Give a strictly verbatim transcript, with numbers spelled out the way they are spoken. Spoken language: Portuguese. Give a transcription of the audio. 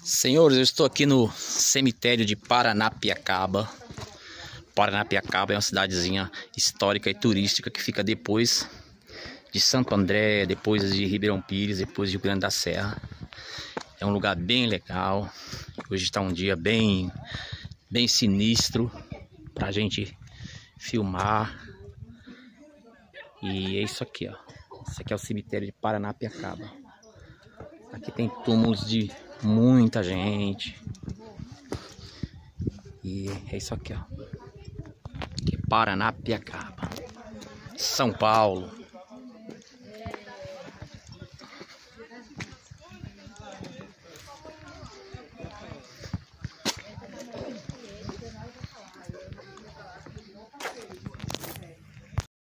Senhores, eu estou aqui no cemitério de Paranapiacaba. Paranapiacaba é uma cidadezinha histórica e turística que fica depois de Santo André, depois de Ribeirão Pires, depois de Rio Grande da Serra. É um lugar bem legal. Hoje está um dia bem, bem sinistro pra gente filmar. E é isso aqui, ó. Esse aqui é o cemitério de Paranapiacaba. Aqui tem túmulos de muita gente. E é isso aqui, ó. Aqui é Paranapiacaba, São Paulo.